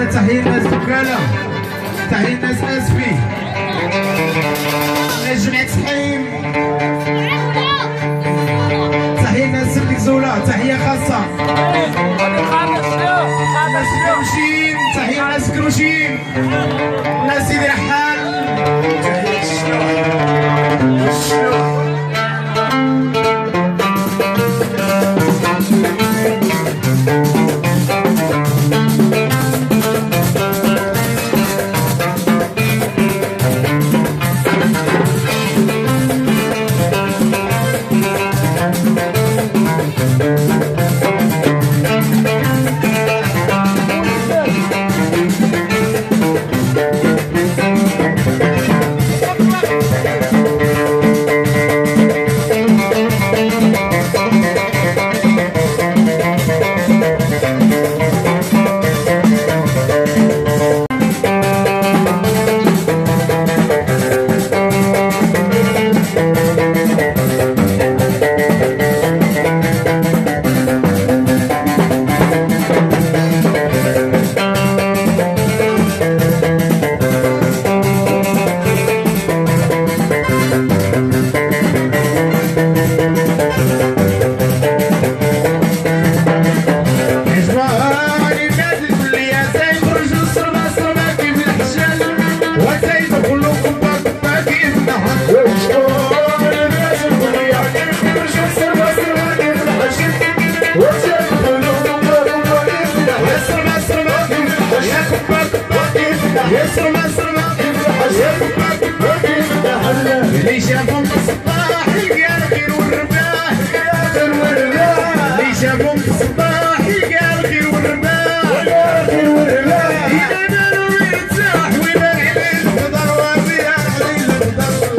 تحية الناس وكالة، تحية الناس اسفي، ناس جمعية سحيم، تحية الناس سلك زولة، تحية خاصة ناس كروشين، تحية الناس كروشين، ناس سيدي رحال، تحية الشلوح اللي شافهم بالصباح يلقى الخير والرباح، اللي شافهم بالصباح يلقى الخير والرباح، إذا نالوا يرتاح وإذا العليل خضر وفيها العليل خضر.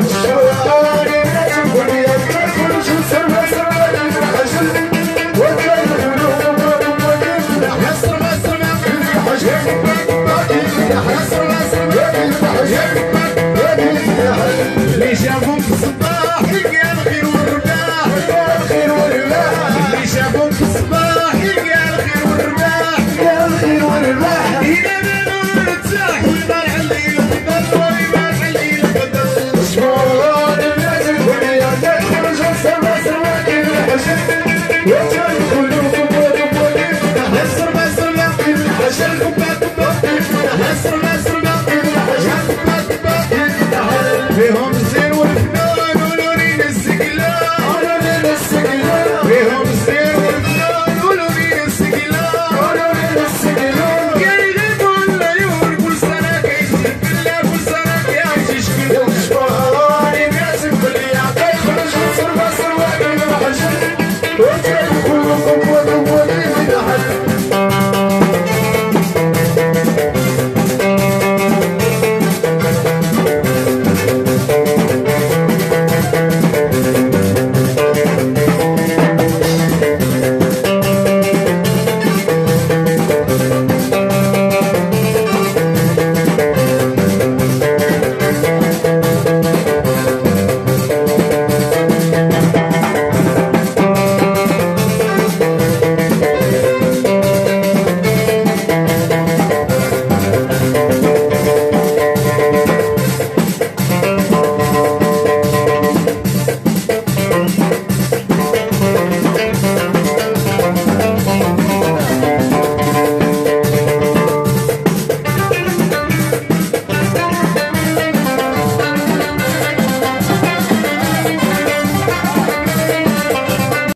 اللي شافهم بالصباح يلقى الخير والرباح، اللي شافهم بالصباح يلقى الخير والرباح، إذا نالوا يرتاح ويبان عليل القدر ويبان عليل القدر. شكون الناس الدنيا تخرج السما سما كيف الحشر وتدخلوا كبار السما سما كيف الحشر كبار السما سما كيف الحشر فيهم الزين والفنان ولورين السقلان، فيهم الزين والفنان ولورين السقلان، كيغيبوا الليل كل سنة كيجي بالله كل سنة كيعيش شكل. شكون الناس الكل يعطي يخرج من سربة سربة كيف الحجر